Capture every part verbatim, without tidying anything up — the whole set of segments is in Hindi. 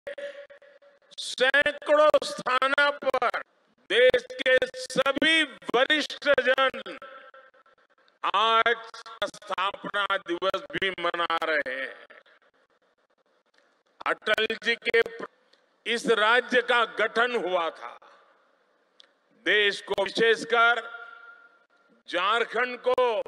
सैकड़ों स्थानों पर देश के सभी वरिष्ठ जन आज स्थापना दिवस भी मना रहे हैं। अटल जी के इस राज्य का गठन हुआ था। देश को, विशेषकर झारखंड को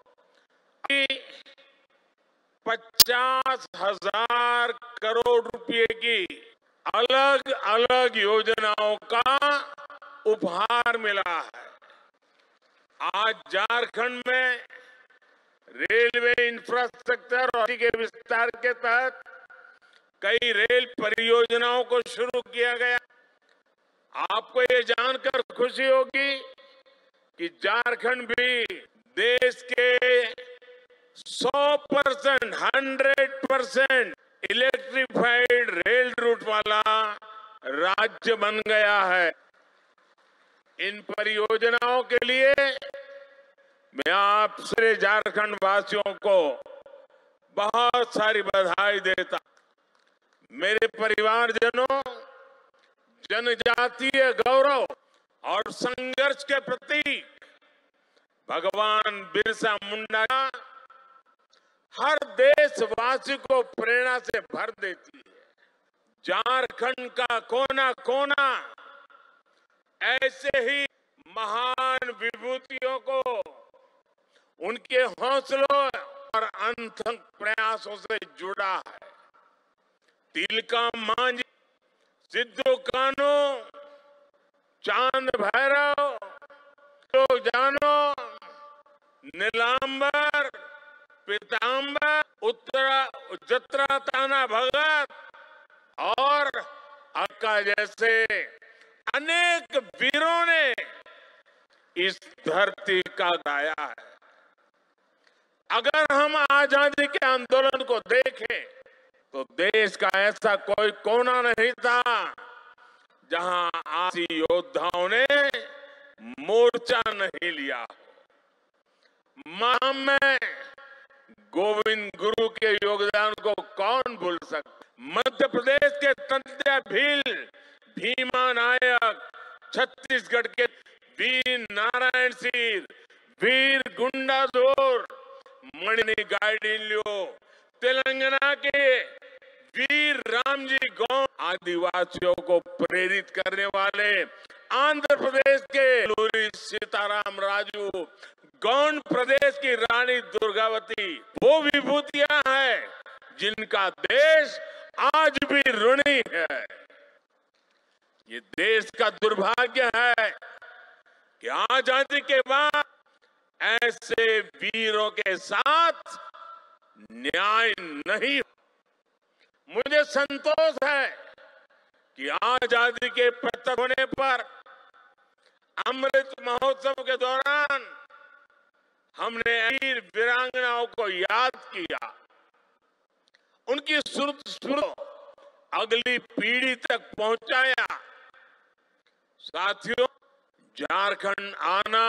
पचास हजार करोड़ रुपए की अलग अलग योजनाओं का उपहार मिला है। आज झारखंड में रेलवे इंफ्रास्ट्रक्चर और के विस्तार के तहत कई रेल परियोजनाओं को शुरू किया गया। आपको ये जानकर खुशी होगी कि झारखंड भी देश के सौ percent, hundred percent electrified rail route वाला राज्य बन गया है। इन परियोजनाओं के लिए मैं आप सारे झारखंड वासियों को बहुत सारी बधाई देता। मेरे परिवारजनों, जनजातीय गौरव और संघर्ष के प्रतीक भगवान बिरसा मुंडा हर देशवासी को प्रेरणा से भर देती है। झारखंड का कोना कोना ऐसे ही महान विभूतियों को उनके हौसलों और अनथक प्रयासों से जुड़ा है। तिलका मांझी, सिद्धू कान्हू, चांद भैरव, तो जानो, नीलांबर, पीतांबर, उत्तरा जत्रा ताना भगत और अक्का जैसे अनेक वीरों ने इस धरती का गाया है। अगर हम आजादी के आंदोलन को देखें तो देश का ऐसा कोई कोना नहीं था जहां आसी योद्धाओं ने मोर्चा नहीं लिया। मां में गोविंद गुरु के योगदान को कौन भूल सकता। मध्य प्रदेश के तंत्या भील भीमा नायक, छत्तीसगढ़ के वीर नारायण सिंह, वीर गुंडाधोर, मणि गाइडिन्यो, तेलंगाना के वीर रामजी गौंड, आदिवासियों को प्रेरित करने वाले आंध्र प्रदेश के लूरी सीताराम राजू, गौंड प्रदेश की रानी दुर्गावती, वो विभूतियां हैं जिनका देश आज भी ऋणी है। ये देश का दुर्भाग्य है कि आजादी के बाद ऐसे वीरों के साथ न्याय नहीं। मुझे संतोष है कि आजादी के पचहत्तर होने पर अमृत महोत्सव के दौरान हमने वीर वीरांगनाओं को याद किया, उनकी सुर अगली पीढ़ी तक पहुंचाया। साथियों, झारखंड आना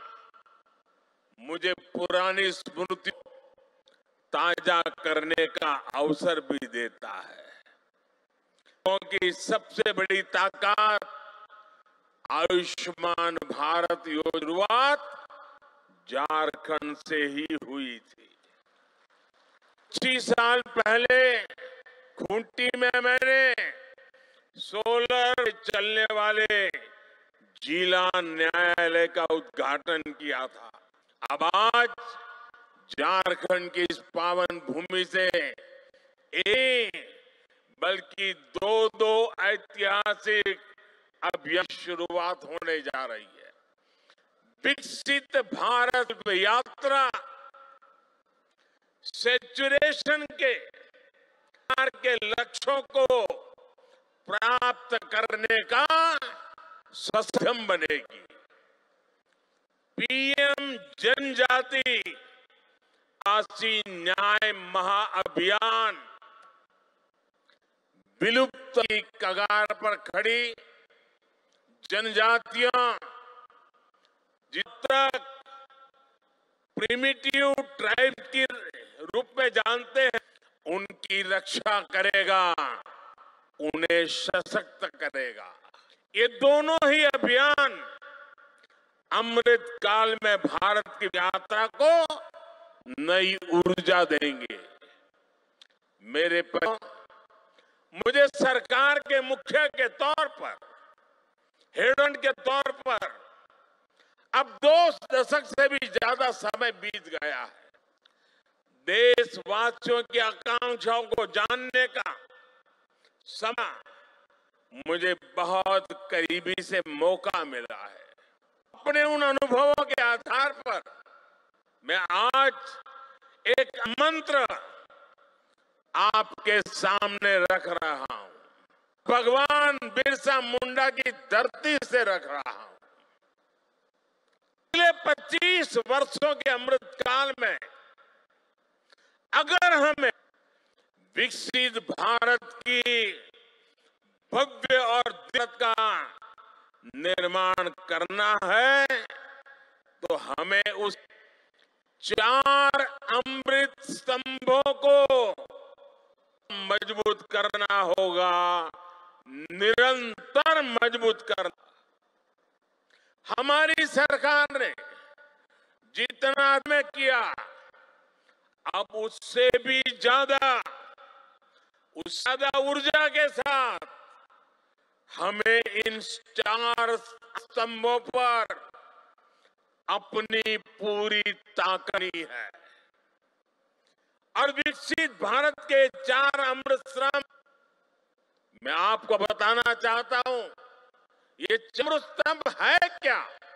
मुझे पुरानी स्मृति ताजा करने का अवसर भी देता है, क्योंकि सबसे बड़ी ताकत आयुष्मान भारत योजना शुरुआत झारखंड से ही हुई थी। पच्चीस साल पहले खूंटी में मैंने सोलर चलने वाले जिला न्यायालय का उद्घाटन किया था। अब आज झारखंड की इस पावन भूमि से एक बल्कि दो दो ऐतिहासिक अभियान शुरुआत होने जा रही है। विकसित भारत यात्रा सेचुरेशन के के लक्ष्यों को प्राप्त करने का सक्षम बनेगी। पीएम जनजाति आसी न्याय महाअभियान विलुप्त की कगार पर खड़ी जनजातियां जित तक प्रिमिटिव ट्राइब के रूप में जानते हैं, उनकी रक्षा करेगा, उन्हें सशक्त करेगा। ये दोनों ही अभियान अमृत काल में भारत की यात्रा को नई ऊर्जा देंगे। मेरे पर मुझे सरकार के मुखिया के तौर पर, हेड के तौर पर अब दो दशक से भी ज्यादा समय बीत गया है। देशवासियों की आकांक्षाओं को जानने का समय मुझे बहुत करीबी से मौका मिला है। अपने उन अनुभवों के आधार पर मैं आज एक मंत्र आपके सामने रख रहा हूं, भगवान बिरसा मुंडा की धरती से रख रहा हूं। अगले पच्चीस वर्षों के अमृत काल में अगर हमें विकसित भारत की भव्य और दिव्य का निर्माण करना है तो हमें उस चार अमृत स्तंभों को मजबूत करना होगा, निरंतर मजबूत करना। हमारी सरकार ने जितना में किया, अब उससे भी ज्यादा, उस ज्यादा ऊर्जा के साथ हमें इन चार स्तंभों पर अपनी पूरी ताकत है। और विकसित भारत के चार अमृत स्तंभ मैं आपको बताना चाहता हूं, ये अमृत स्तंभ है क्या?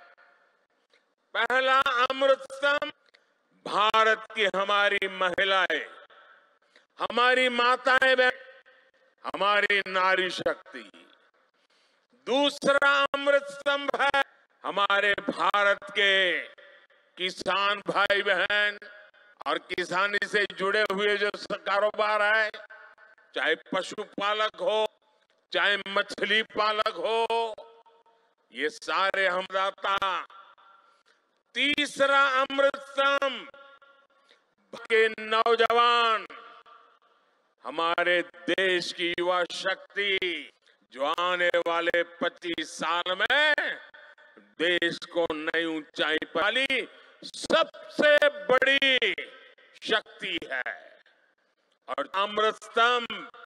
पहला अमृत स्तंभ भारत की हमारी महिलाएं, हमारी माताएं बहन, हमारी नारी शक्ति। दूसरा अमृत स्तंभ है हमारे भारत के किसान भाई बहन और किसानी से जुड़े हुए जो कारोबार है, चाहे पशुपालक हो, चाहे मछली पालक हो, ये सारे हमदाता। तीसरा अमृत स्तंभ के नौजवान, हमारे देश की युवा शक्ति जो आने वाले पच्चीस साल में देश को नई ऊंचाई पर वाली सबसे बड़ी शक्ति है। और अमृत स्तंभ